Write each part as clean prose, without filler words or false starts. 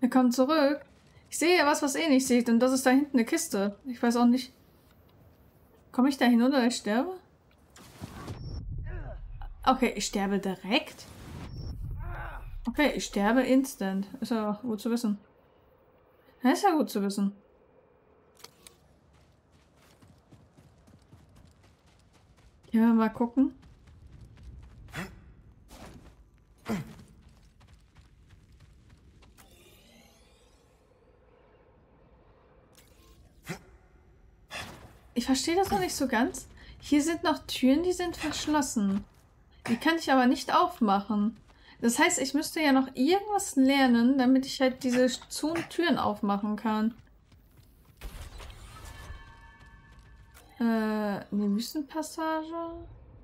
Er kommt zurück. Ich sehe was, was er nicht sieht. Und das ist da hinten eine Kiste. Ich weiß auch nicht. Komme ich da hin oder ich sterbe? Okay, ich sterbe direkt. Okay, ich sterbe instant. Ist ja gut zu wissen. Ja, ist ja gut zu wissen. Ja, mal gucken. Ich verstehe das noch nicht so ganz. Hier sind noch Türen, die sind verschlossen. Die kann ich aber nicht aufmachen. Das heißt, ich müsste ja noch irgendwas lernen, damit ich halt diese Türen aufmachen kann. Eine Wüstenpassage.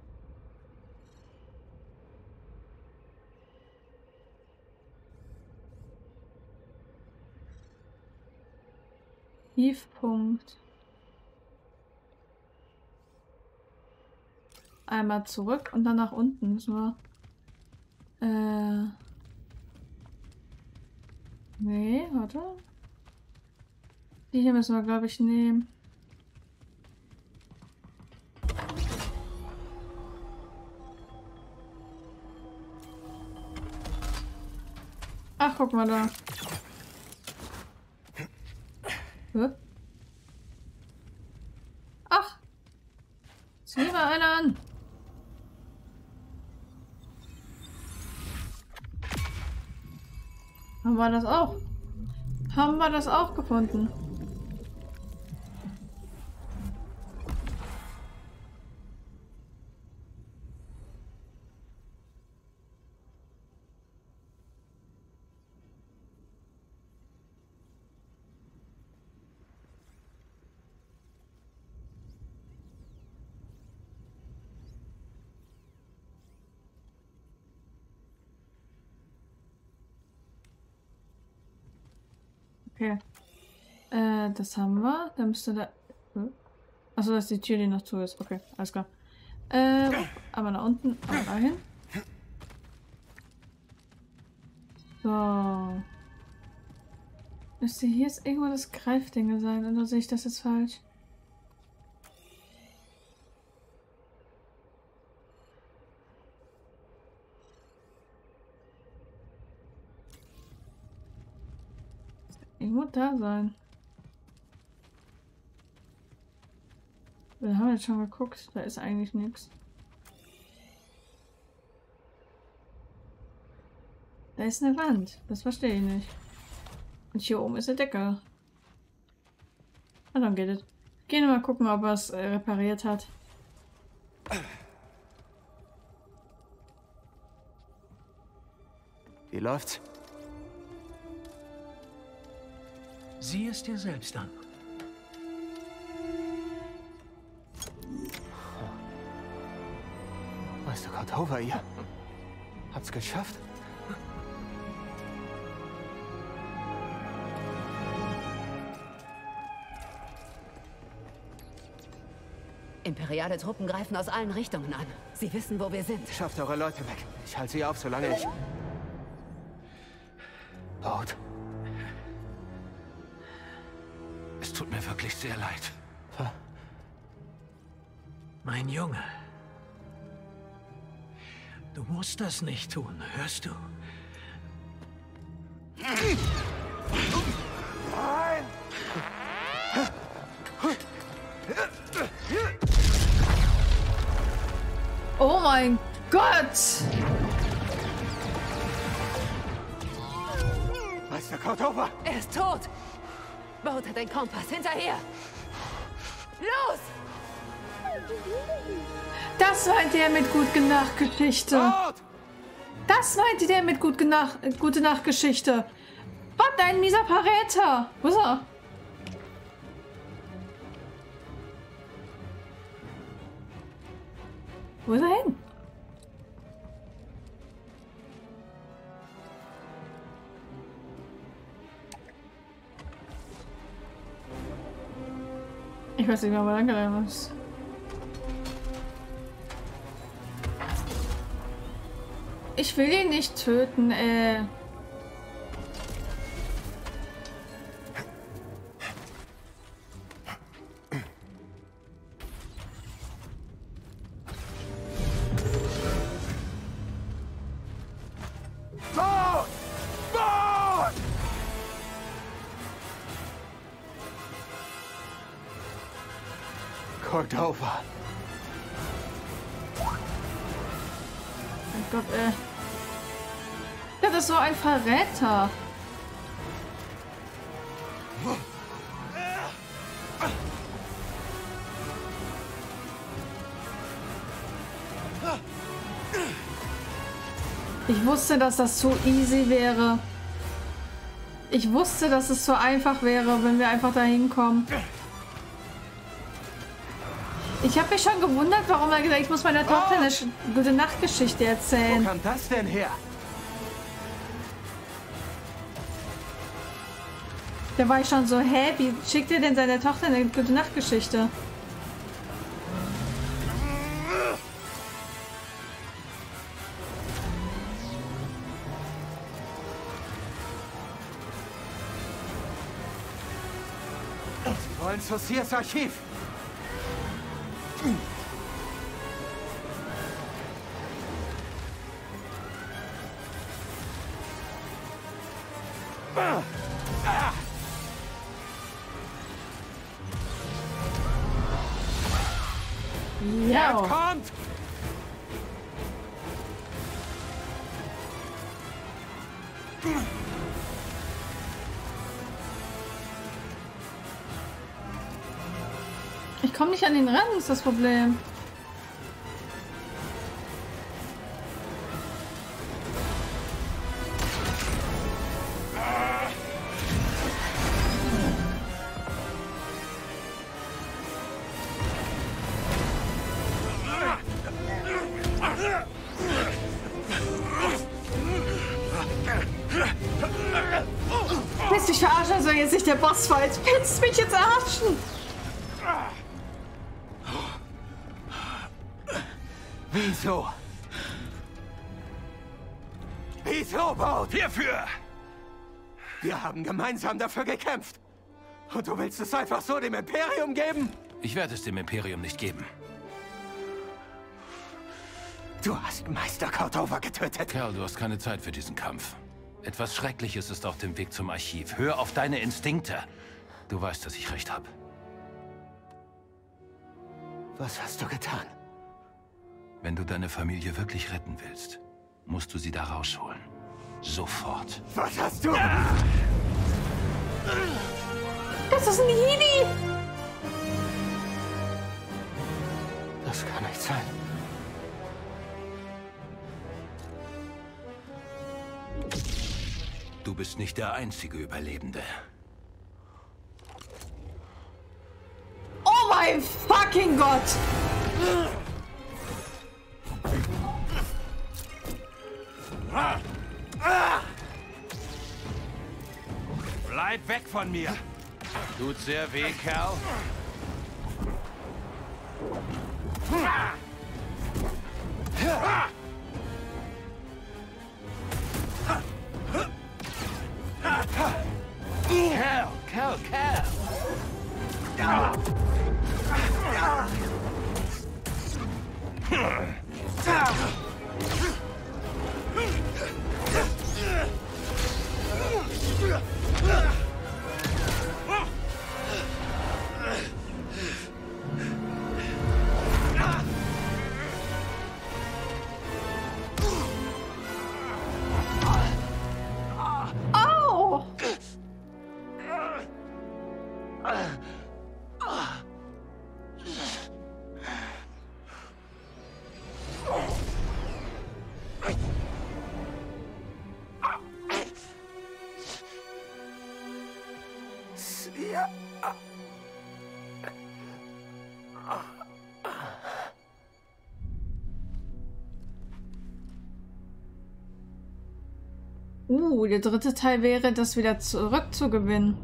Tiefpunkt. Einmal zurück und dann nach unten müssen wir. Nee, warte. Die hier müssen wir, glaube ich, nehmen. Ach, guck mal da. Ach! Zieh mal einer an. Haben wir das auch? Haben wir das auch gefunden? Okay. Das haben wir. Dann müsste da... Achso, das ist die Tür, die noch zu ist. Okay, alles klar. Aber nach unten, aber dahin. So. Müsste hier jetzt irgendwo das Greifding sein, oder sehe ich das jetzt falsch? Irgendwo da sein. Wir haben jetzt schon geguckt, da ist eigentlich nichts. Da ist eine Wand, das verstehe ich nicht. Und hier oben ist eine Decke. Ah, dann geht es. Gehen wir mal gucken, ob er es repariert hat. Wie läuft's? Sieh es dir selbst an. Meister Cordova, ihr habt's geschafft? Imperiale Truppen greifen aus allen Richtungen an. Sie wissen, wo wir sind. Schafft eure Leute weg. Ich halte sie auf, solange ich... Baut. Es tut mir wirklich sehr leid. Mein Junge. Du musst das nicht tun, hörst du? Nein! Oh mein Gott! Meister Cordova! Er ist tot! Baut hat den Kompass. Hinterher! Los! Das meint der mit Gute Nacht-Geschichte. Baut! Das meinte der mit Gute Nacht-Geschichte. Was ein mieser Verräter! Wo ist er? Wo ist er hin? Ich weiß nicht mehr, wo er angelangt ist. Ich will ihn nicht töten, Cordova. Mein Gott, ey. Das ist so ein Verräter. Ich wusste, dass das so easy wäre. Ich wusste, dass es so einfach wäre, wenn wir einfach da hinkommen. Ich habe mich schon gewundert, warum er gesagt hat, ich muss meiner Tochter eine gute Nachtgeschichte erzählen. Wo kam das denn her? Da war ich schon so, hä, wie schickt ihr denn seiner Tochter eine gute Nachtgeschichte? Sie wollen zu Sears Archiv. Ja. Kommt! Ich komme nicht an ihn ran, ist das Problem. Willst du mich verarschen? Also jetzt nicht der Bossfight. Willst du mich jetzt verarschen? Wieso? Wieso, Baut? Hierfür! Wir haben gemeinsam dafür gekämpft. Und du willst es einfach so dem Imperium geben? Ich werde es dem Imperium nicht geben. Du hast Meister Cordova getötet. Kerl, du hast keine Zeit für diesen Kampf. Etwas Schreckliches ist auf dem Weg zum Archiv. Hör auf deine Instinkte. Du weißt, dass ich recht habe. Was hast du getan? Wenn du deine Familie wirklich retten willst, musst du sie da rausholen. Sofort. Was hast du? Das ist ein Hili! Das kann nicht sein. Du bist nicht der einzige Überlebende. Oh mein fucking Gott! Bleib weg von mir! Tut sehr weh, Kerl. Kerl! Au! Ja. Der dritte Teil wäre, das wieder zurückzugewinnen.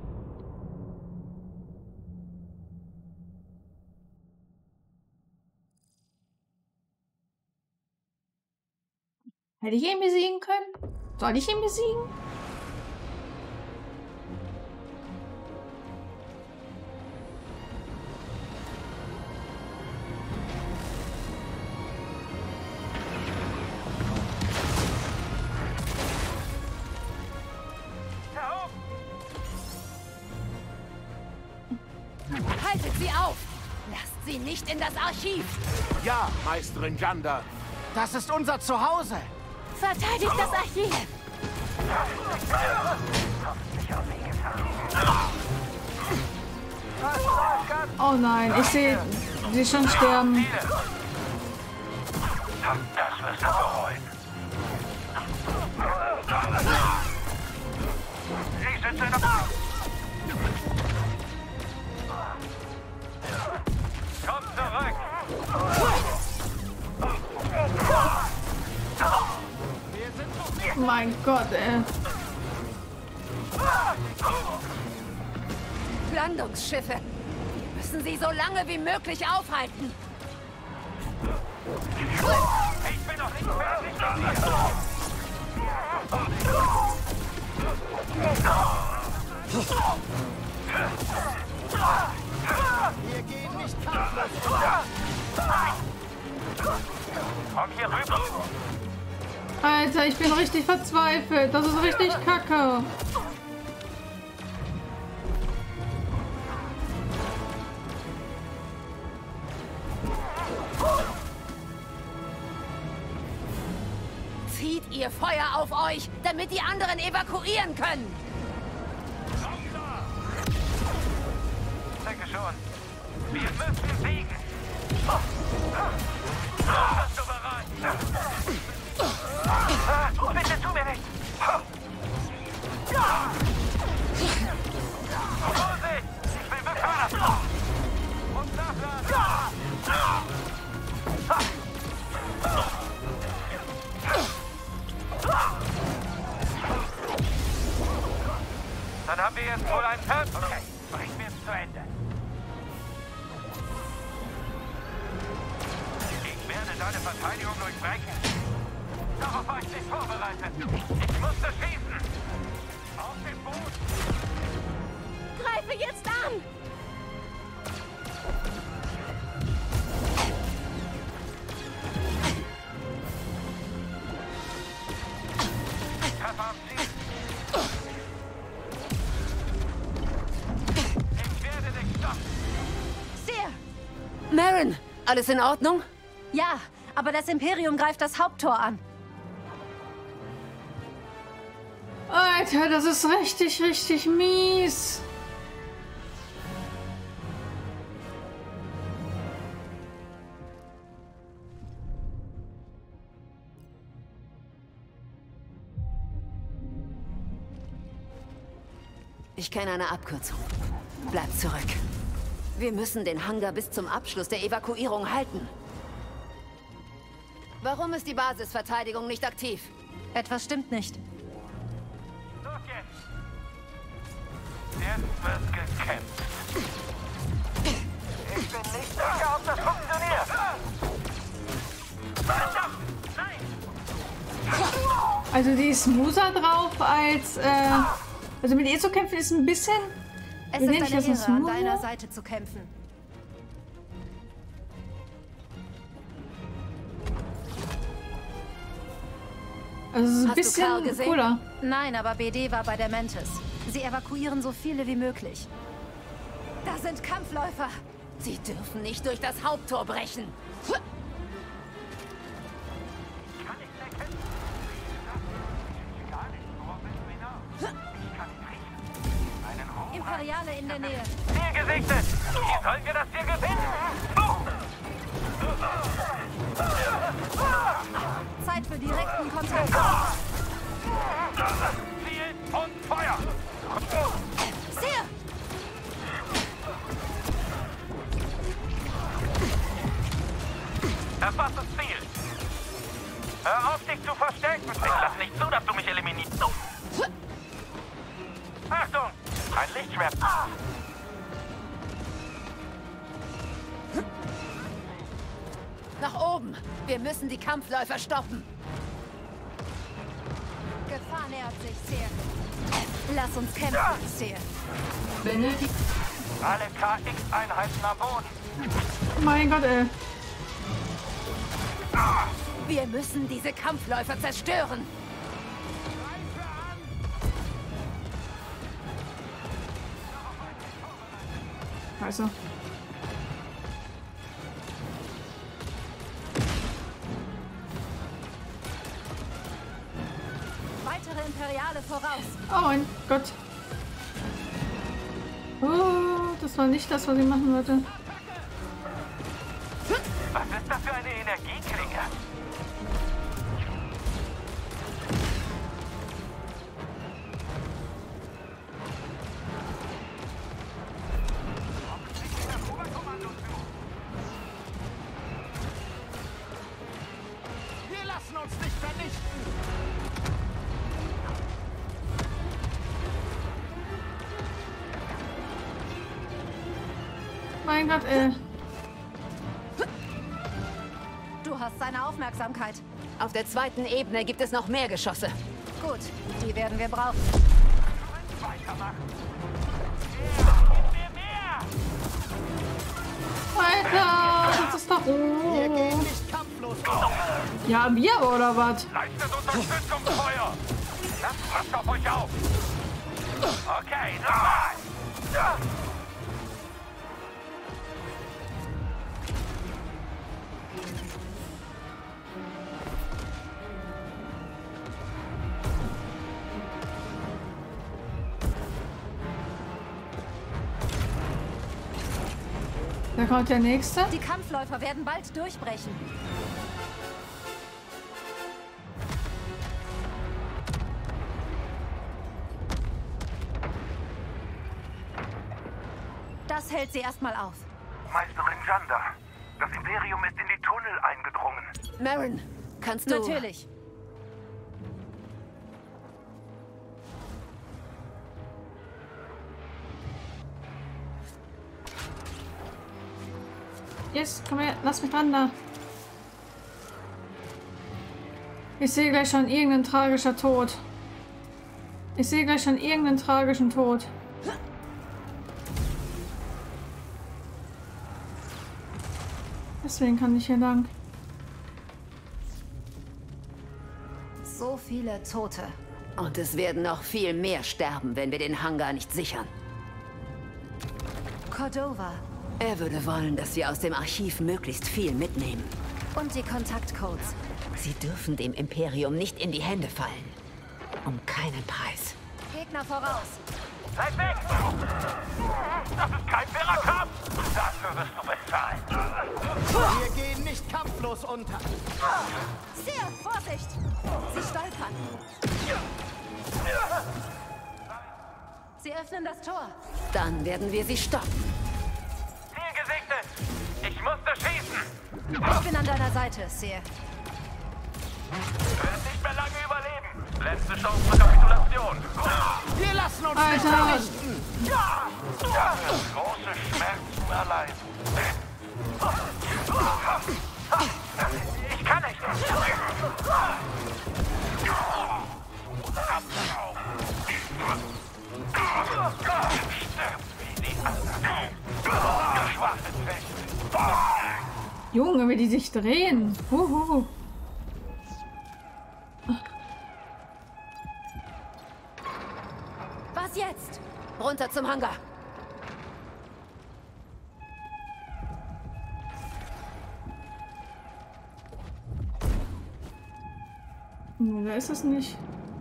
Hätte ich ihn besiegen können? Soll ich ihn besiegen? Haltet sie auf! Lasst sie nicht in das Archiv! Ja, Meisterin Ganda. Das ist unser Zuhause. Verteidigt das Archiv! Oh nein, ich sehe sie schon sterben. Das wirst du bereuen. Sie sind in der... Komm zurück! Mein Gott, ey. Landungsschiffe! Wir müssen sie so lange wie möglich aufhalten! Ich bin noch nicht fertig mit dir! Wir gehen nicht kampflos. Komm hier rüber! Alter, ich bin richtig verzweifelt. Das ist richtig kacke. Zieht ihr Feuer auf euch, damit die anderen evakuieren können! Ich denke schon. Wir müssen siegen! Bist du bereit? Bitte tu mir nicht! Vorsicht! Ich will befördern! Und nachladen! Dann haben wir jetzt wohl einen Herd. Okay, bringen wir es zu Ende. Ich werde deine Verteidigung durchbrechen. Darauf war ich nicht vorbereitet. Ich musste schießen. Auf den Boden. Greife jetzt an! Treffer am Ziel. Ich werde dich stoppen. Sehr! Marin, alles in Ordnung? Ja, aber das Imperium greift das Haupttor an. Alter, das ist richtig, richtig mies. Ich kenne eine Abkürzung. Bleib zurück. Wir müssen den Hangar bis zum Abschluss der Evakuierung halten. Warum ist die Basisverteidigung nicht aktiv? Etwas stimmt nicht. Los jetzt. Jetzt wird gekämpft. Ich bin nicht sicher, ob das funktioniert. Verdammt! Nein! Also die ist smoother drauf als, also mit ihr zu kämpfen ist ein bisschen... Es wie ist nenn ich eine das, Ehre, an smoother? deiner Seite zu kämpfen. Also es ist ein Hast du Karl bisschen gesehen? cooler. Nein, aber BD war bei der Mantis. Sie evakuieren so viele wie möglich. Da sind Kampfläufer. Sie dürfen nicht durch das Haupttor brechen. Kann ich erkennen? Gar nicht, worauf willst du hinaus? Ich kann ihn riechen. Einen Ruhm. Imperiale in der Nähe. Ziel gesichtet! Wie sollen wir das hier gewinnen? Zeit für direkten Kontakt. Ziel und Feuer! Sehr! Erfasst das Ziel! Hör auf, dich zu verstecken! Ich lass nicht zu, dass du mich eliminierst! Achtung! Ein Lichtschwert! Nach oben! Wir müssen die Kampfläufer stoppen! Gefahr nähert sich, sehr. Lass uns kämpfen, sehr. Alle KX-Einheiten am Boden! Mein Gott, ey. Wir müssen diese Kampfläufer zerstören! Also. gerade voraus. Oh mein Gott. Oh, das war nicht das, was ich machen wollte. Was ist das für eine Energieklinge? Wir lassen uns nicht vernichten. Mein Gott, Du hast seine Aufmerksamkeit. Auf der zweiten Ebene gibt es noch mehr Geschosse. Gut, die werden wir brauchen. Weitermachen. Alter, das ist doch... Wir gehen nicht kampflos auf. Ja, wir oder was? Leistet Unterstützungsfeuer. Das passt auf euch auf. Okay, nochmal. Da kommt der nächste. Die Kampfläufer werden bald durchbrechen. Das hält sie erstmal auf. Meisterin Janda, das Imperium ist in die Tunnel eingedrungen. Marin, kannst du... Natürlich. Yes, komm her, lass mich dran da. Ich sehe gleich schon irgendein tragischer Tod. Ich sehe gleich schon irgendeinen tragischen Tod. Deswegen kann ich hier lang. So viele Tote. Und es werden noch viel mehr sterben, wenn wir den Hangar nicht sichern. Cordova. Er würde wollen, dass wir aus dem Archiv möglichst viel mitnehmen. Und die Kontaktcodes. Sie dürfen dem Imperium nicht in die Hände fallen. Um keinen Preis. Gegner voraus. Bleib weg! Das ist kein fairer Kampf! Dafür wirst du bezahlen. Wir gehen nicht kampflos unter. Sehr, Vorsicht! Sie stolpern. Sie öffnen das Tor. Dann werden wir sie stoppen. Ziel gesichtet! Ich musste schießen! Ich bin an deiner Seite, Seer. Du wirst nicht mehr lange überleben. Letzte Chance zur Kapitulation. Wir lassen uns Alter. nicht vernichten. Dafür große Schmerzen erleiden. Ich kann nicht. Stirb wie die anderen. Schwache Zweck. Junge, wie die sich drehen. Huhu. Was jetzt? Runter zum Hangar. Da ist es nicht.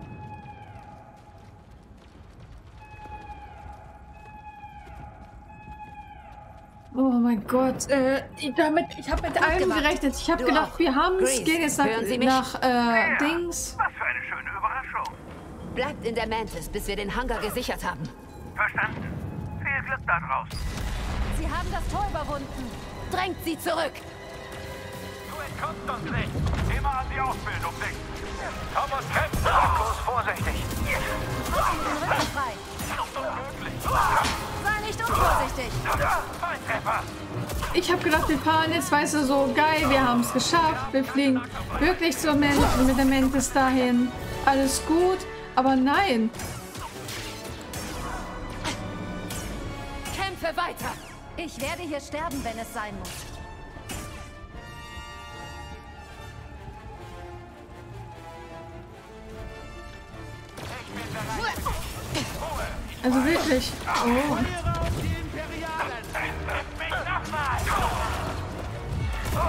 Oh mein Gott, ich habe mit allem gemacht. gerechnet. Ich habe Du gedacht, auch. wir haben es. Grease, Gehen jetzt hören Sie mich? nach Dings. Was für eine schöne Überraschung. Bleibt in der Mantis, bis wir den Hangar gesichert haben. Verstanden. Viel Glück da draußen. Sie haben das Tor überwunden. Drängt sie zurück. Du entkommst uns nicht. Immer an die Ausbildung denken. Komm und kämpf. Bloß vorsichtig. Halten den Rücken frei. Sei nicht unvorsichtig. Volltreffer. Ich habe gedacht, wir fahren jetzt, weißt du, so geil, wir haben es geschafft. Wir fliegen wirklich mit der Mantis dahin. Alles gut, aber nein. Kämpfe weiter. Ich werde hier sterben, wenn es sein muss. Also wirklich. Oh. Feuer auf die Imperialen. Mich nochmal.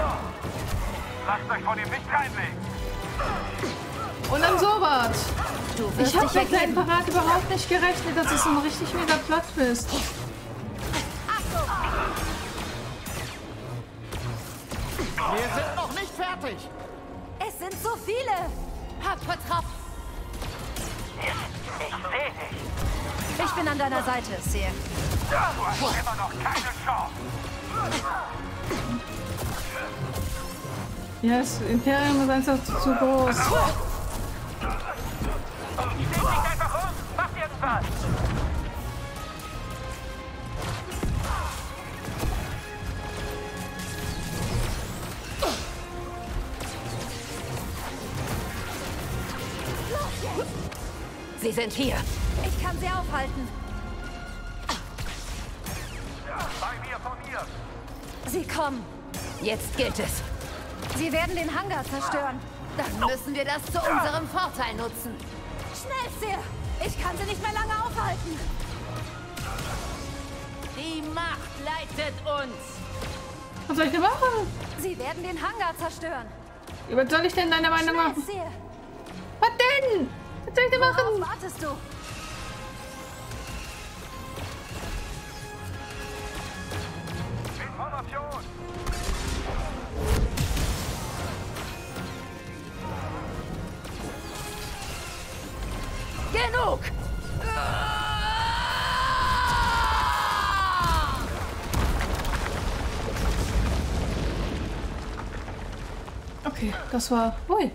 Lasst euch von ihm nicht reinlegen. Und dann sowas. Du wirst Ich habe dich mit deinem ergeben. Parat überhaupt nicht gerechnet, dass es so ein richtig mega Plot ist. Wir sind noch nicht fertig. Es sind so viele. Hab vertraut. Ich sehe dich. Ich bin an deiner Seite, Seer. Du hast immer noch keine Chance. Ja, das Imperium ist einfach zu groß. Steh dich einfach um. Mach irgendwas. Sie sind hier. Ich kann sie aufhalten. Bei mir von hier. Sie kommen. Jetzt gilt es. Sie werden den Hangar zerstören. Dann müssen wir das zu unserem Vorteil nutzen. Schnell, Seer. Ich kann sie nicht mehr lange aufhalten. Die Macht leitet uns. Was soll ich denn machen? Sie werden den Hangar zerstören. Was soll ich denn deiner Meinung Schnell, machen? Seer. Was denn? Was soll ich denn Worauf machen? wartest du? Information. Genug! Okay, das war... Ui.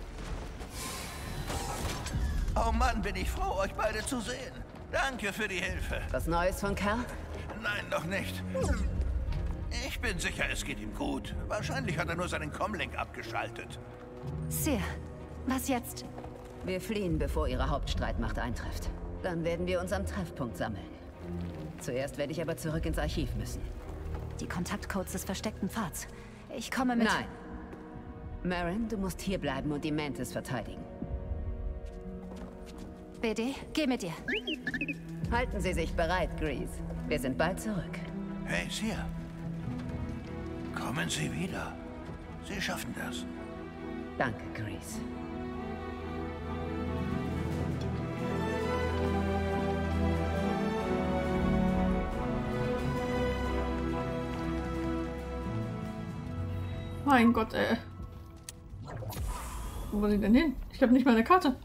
Oh Mann, bin ich froh, euch beide zu sehen. Danke für die Hilfe. Was Neues von Kerl? Nein, noch nicht. Ich bin sicher, es geht ihm gut. Wahrscheinlich hat er nur seinen Comlink abgeschaltet. Seer, was jetzt? Wir fliehen, bevor ihre Hauptstreitmacht eintrifft. Dann werden wir uns am Treffpunkt sammeln. Zuerst werde ich aber zurück ins Archiv müssen. Die Kontaktcodes des versteckten Pfads. Ich komme mit. Nein. Marin, du musst hier bleiben und die Mantis verteidigen. BD, geh mit dir. Halten Sie sich bereit, Grease. Wir sind bald zurück. Hey, Seer. Kommen Sie wieder. Sie schaffen das. Danke, Grease. Mein Gott, ey. Wo sind die denn hin? Ich habe nicht mal eine Karte.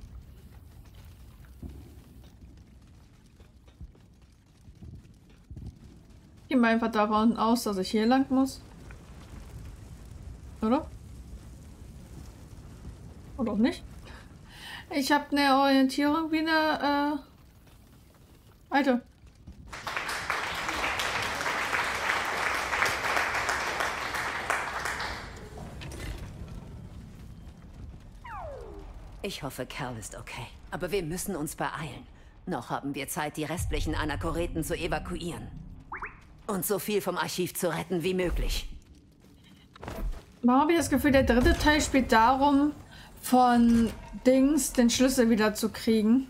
Ich gehe mal einfach davon aus, dass ich hier lang muss. Oder? Oder auch nicht? Ich habe eine Orientierung wie eine, Alter. Ich hoffe, Kerl ist okay. Aber wir müssen uns beeilen. Noch haben wir Zeit, die restlichen Anachoreten zu evakuieren. Und so viel vom Archiv zu retten wie möglich. Warum habe ich das Gefühl, der dritte Teil spielt darum, von Dings den Schlüssel wieder zu kriegen?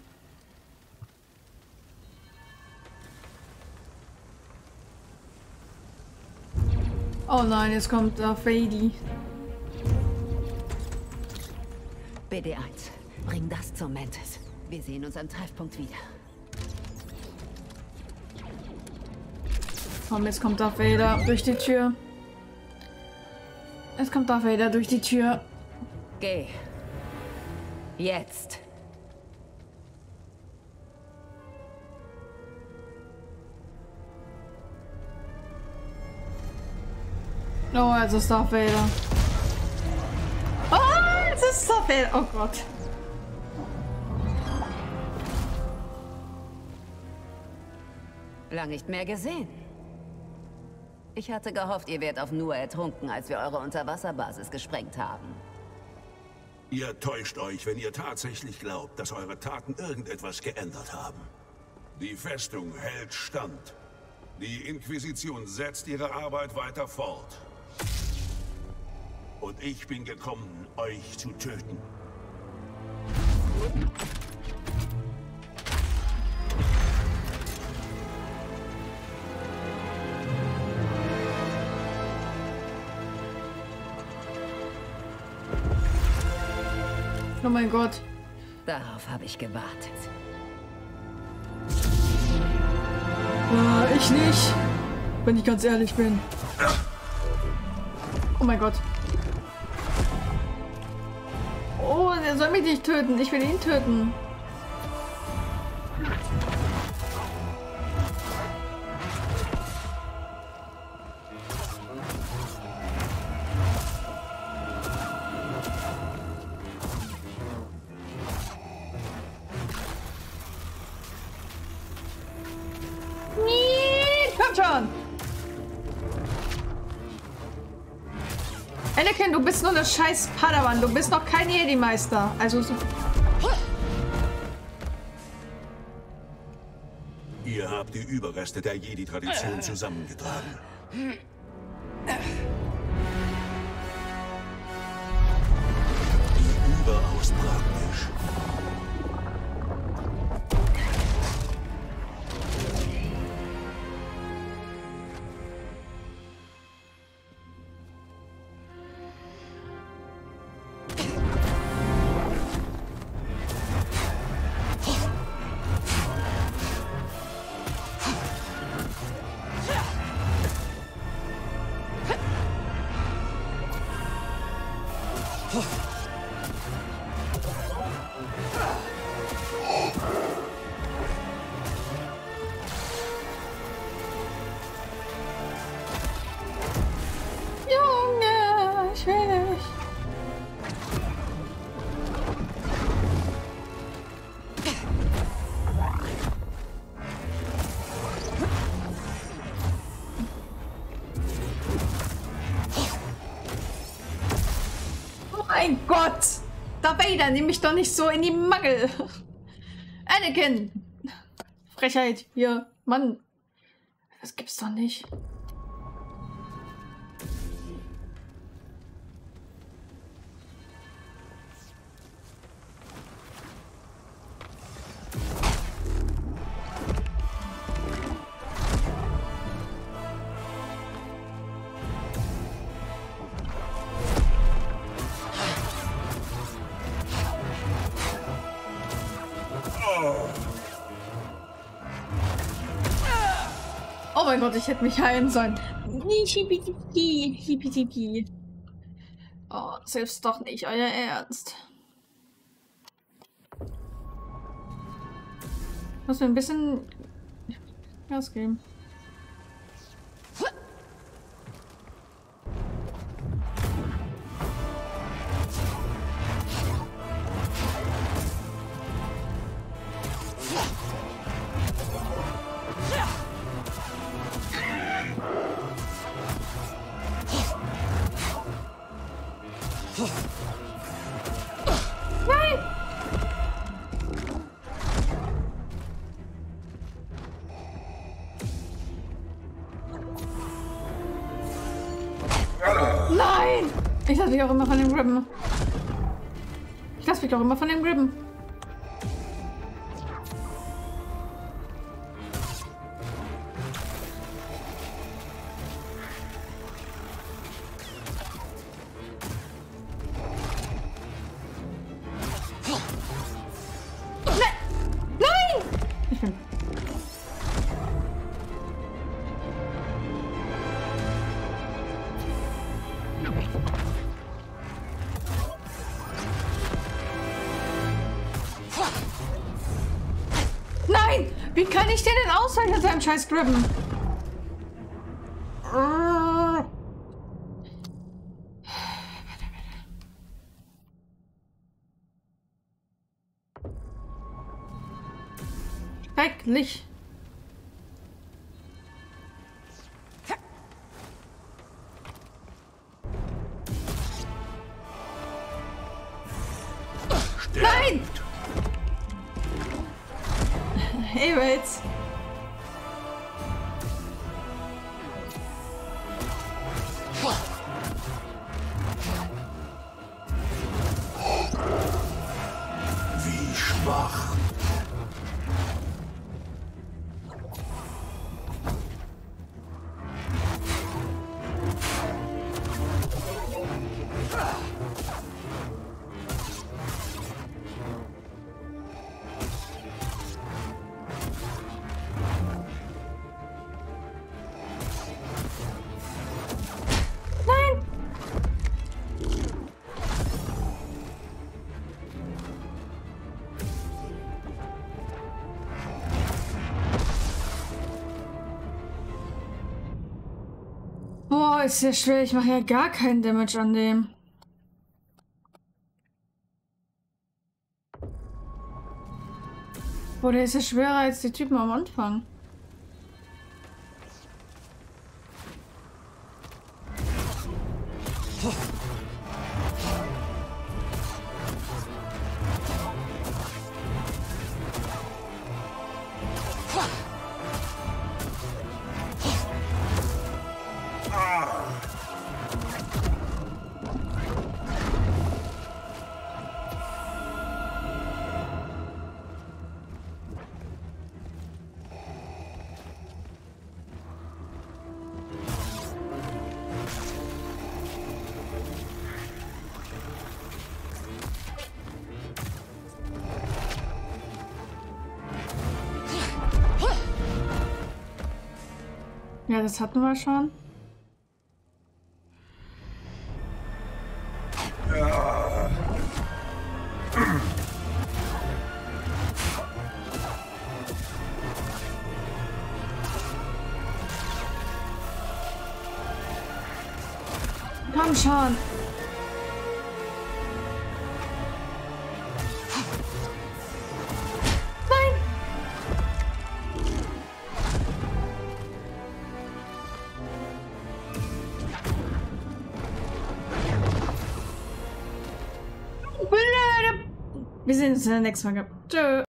Oh nein, jetzt kommt Fady. BD1, bring das zur Mantis. Wir sehen uns am Treffpunkt wieder. Komm, jetzt kommt Darth Vader durch die Tür. Es kommt Darth Vader durch die Tür. Geh. Jetzt. Oh, es ist Darth Vader. Oh, es ist Darth Vader. Oh Gott. Lang nicht mehr gesehen. Ich hatte gehofft, ihr wärt auf Nur ertrunken, als wir eure Unterwasserbasis gesprengt haben. Ihr täuscht euch, wenn ihr tatsächlich glaubt, dass eure Taten irgendetwas geändert haben. Die Festung hält stand. Die Inquisition setzt ihre Arbeit weiter fort. Und ich bin gekommen, euch zu töten. Oh mein Gott. Darauf habe ich gewartet. Ich nicht. Wenn ich ganz ehrlich bin. Oh mein Gott. Oh, der soll mich nicht töten. Ich will ihn töten. Komm schon! Anakin, du bist nur eine scheiß Padawan. Du bist noch kein Jedi-Meister. Also so. Ihr habt die Überreste der Jedi-Tradition zusammengetragen. Überaus praktisch. Junge, ich will nicht. Oh mein Gott! Da Vader, nimm mich doch nicht so in die Mangel! Anakin! Frechheit, hier, Mann! Das gibt's doch nicht. Oh mein Gott, ich hätte mich heilen sollen. Oh, selbst doch nicht euer Ernst. Muss mir ein bisschen Gas geben. Nein! Nein! Ich lasse mich auch immer von dem gribben. Ich lasse mich auch immer von dem gribben. Nein! Wie kann ich den denn ausweichen mit seinem scheiß Gribben? Schrecklich. Nein! Hey, Wales. Wie schwach. Oh, ist ja schwer. Ich mache ja gar keinen Damage an dem. Boah, der ist ja schwerer als die Typen am Anfang. Ja, das hatten wir schon. Komm schon. Wir sehen uns in der nächsten Folge. Tschö.